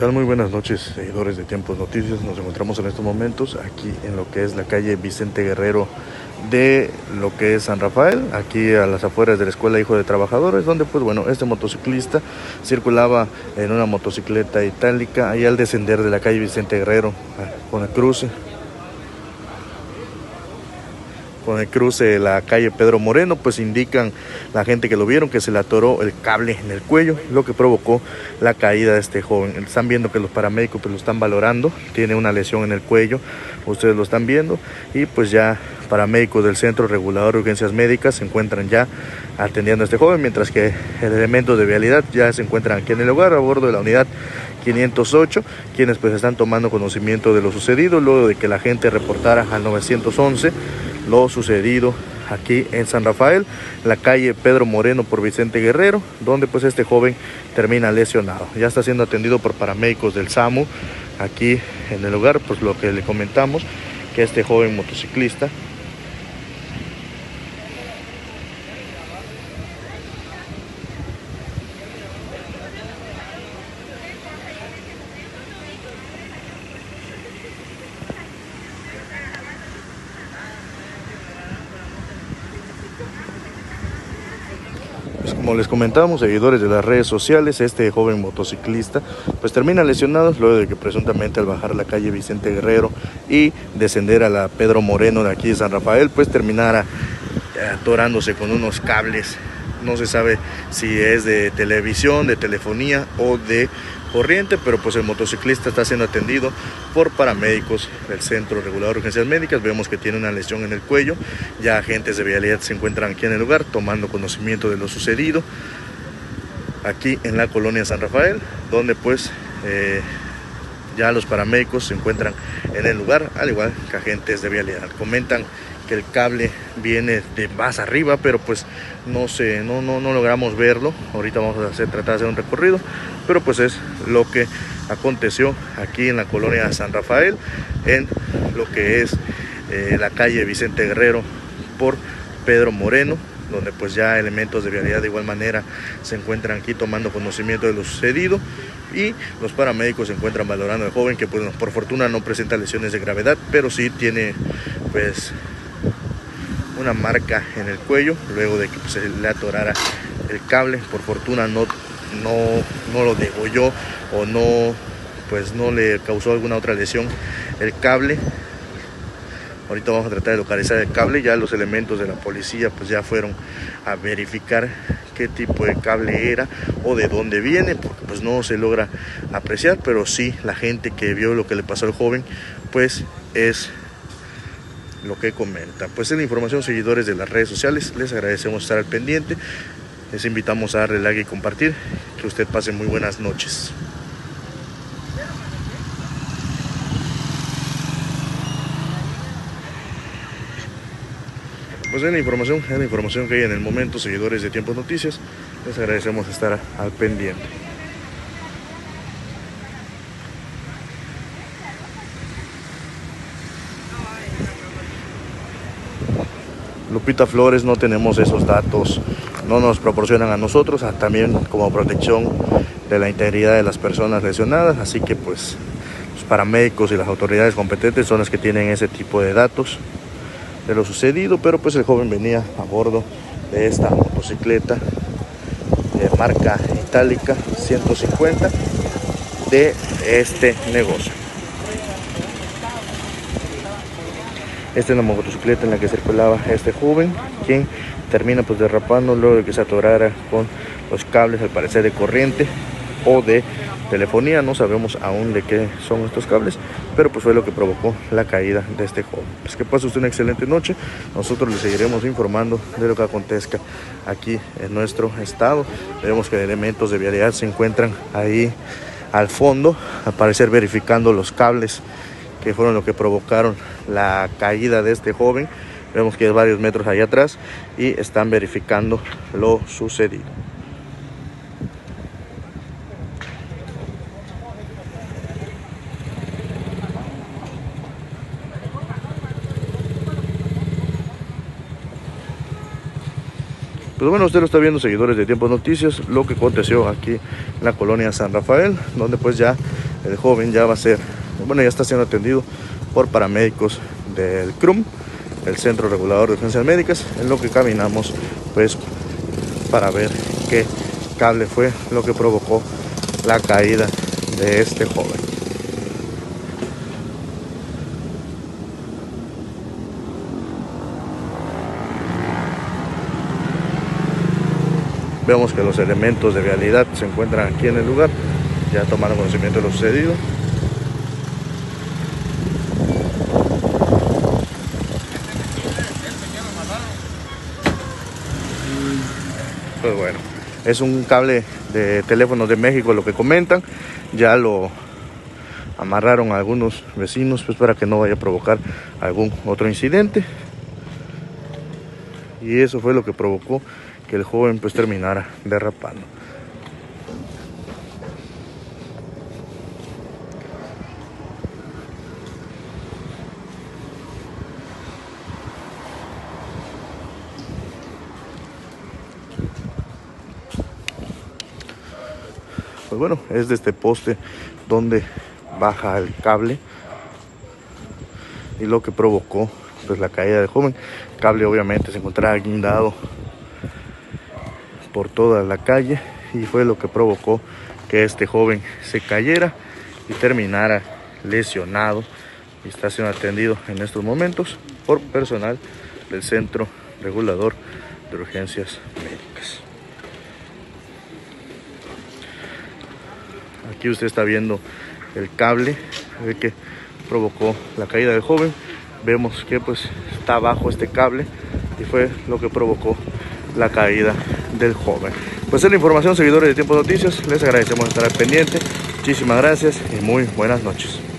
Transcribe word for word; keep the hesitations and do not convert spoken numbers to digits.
tal? Muy buenas noches, seguidores de Tiempos Noticias. Nos encontramos en estos momentos aquí en lo que es la calle Vicente Guerrero de lo que es San Rafael, aquí a las afueras de la Escuela Hijo de Trabajadores, donde pues bueno, este motociclista circulaba en una motocicleta itálica ahí al descender de la calle Vicente Guerrero con el cruce con el cruce de la calle Pedro Moreno, pues indican la gente que lo vieron que se le atoró el cable en el cuello, lo que provocó la caída de este joven. Están viendo que los paramédicos pues lo están valorando, tiene una lesión en el cuello, ustedes lo están viendo, y pues ya paramédicos del Centro Regulador de Urgencias Médicas se encuentran ya atendiendo a este joven, mientras que el elemento de vialidad ya se encuentran aquí en el lugar a bordo de la unidad quinientos ocho, quienes pues están tomando conocimiento de lo sucedido luego de que la gente reportara al nueve once lo sucedido aquí en San Rafael, la calle Pedro Moreno por Vicente Guerrero, donde pues este joven termina lesionado. Ya está siendo atendido por paramédicos del SAMU aquí en el lugar, pues lo que le comentamos, que este joven motociclista Pues como les comentamos, seguidores de las redes sociales, este joven motociclista pues termina lesionado luego de que presuntamente al bajar la calle Vicente Guerrero y descender a la Pedro Moreno de aquí de San Rafael, pues terminara atorándose con unos cables. No se sabe si es de televisión, de telefonía o de corriente, pero pues el motociclista está siendo atendido por paramédicos del Centro Regulador de Urgencias Médicas. Vemos que tiene una lesión en el cuello. Ya agentes de vialidad se encuentran aquí en el lugar tomando conocimiento de lo sucedido aquí en la colonia San Rafael, donde pues eh, ya los paramédicos se encuentran en el lugar, al igual que agentes de vialidad. Comentan que el cable viene de más arriba, pero pues no sé, no, no, no logramos verlo. Ahorita vamos a hacer, tratar de hacer un recorrido, pero pues es lo que aconteció aquí en la colonia San Rafael, en lo que es eh, la calle Vicente Guerrero por Pedro Moreno, donde pues ya elementos de vialidad de igual manera se encuentran aquí tomando conocimiento de lo sucedido, y los paramédicos se encuentran valorando al joven, que pues por fortuna no presenta lesiones de gravedad, pero sí tiene pues una marca en el cuello luego de que pues, se le atorara el cable. Por fortuna no, no, no lo degolló o no, pues no le causó alguna otra lesión el cable. Ahorita vamos a tratar de localizar el cable. Ya los elementos de la policía pues ya fueron a verificar qué tipo de cable era o de dónde viene, porque pues no se logra apreciar, pero sí la gente que vio lo que le pasó al joven pues es lo que comenta. Pues es la información, seguidores de las redes sociales. Les agradecemos estar al pendiente. Les invitamos a darle like y compartir. Que usted pase muy buenas noches. Pues es la información, es la información que hay en el momento, seguidores de Tiempos Noticias. Les agradecemos estar al pendiente. Lupita Flores, no tenemos esos datos, no nos proporcionan a nosotros, también como protección de la integridad de las personas lesionadas, así que pues los paramédicos y las autoridades competentes son las que tienen ese tipo de datos de lo sucedido, pero pues el joven venía a bordo de esta motocicleta de marca itálica ciento cincuenta de este negocio. Esta es la motocicleta en la que circulaba este joven, quien termina pues derrapando luego de que se atorara con los cables, al parecer de corriente o de telefonía. No sabemos aún de qué son estos cables, pero pues fue lo que provocó la caída de este joven. Pues que pase usted una excelente noche. Nosotros le seguiremos informando de lo que acontezca aquí en nuestro estado. Vemos que elementos de vialidad se encuentran ahí al fondo, al parecer verificando los cables que fueron lo que provocaron la caída de este joven. Vemos que es varios metros allá atrás y están verificando lo sucedido. Pues bueno, usted lo está viendo, seguidores de Tiempos Noticias, lo que aconteció aquí en la colonia San Rafael, donde pues ya el joven ya va a ser, bueno, ya está siendo atendido por paramédicos del C R U M, el Centro Regulador de Urgencias Médicas, en lo que caminamos pues para ver qué cable fue lo que provocó la caída de este joven. Vemos que los elementos de vialidad se encuentran aquí en el lugar, ya tomaron conocimiento de lo sucedido. Pues bueno, es un cable de teléfonos de México lo que comentan, ya lo amarraron a algunos vecinos pues para que no vaya a provocar algún otro incidente, y eso fue lo que provocó que el joven pues terminara derrapando. Pues bueno, es de este poste donde baja el cable y lo que provocó pues la caída del joven. El cable obviamente se encontraba guindado por toda la calle y fue lo que provocó que este joven se cayera y terminara lesionado, y está siendo atendido en estos momentos por personal del Centro Regulador de Urgencias Médicas. Aquí usted está viendo el cable que provocó la caída del joven. Vemos que pues está abajo este cable y fue lo que provocó la caída del joven. Pues es la información, seguidores de Tiempo Noticias. Les agradecemos estar al pendiente. Muchísimas gracias y muy buenas noches.